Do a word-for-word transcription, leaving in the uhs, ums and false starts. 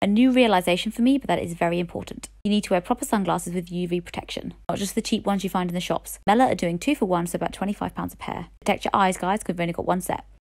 A new realisation for me, but that is very important. You need to wear proper sunglasses with U V protection, not just the cheap ones you find in the shops. Meller are doing two for one, so about twenty-five pounds a pair. Protect your eyes, guys, because we've only got one set.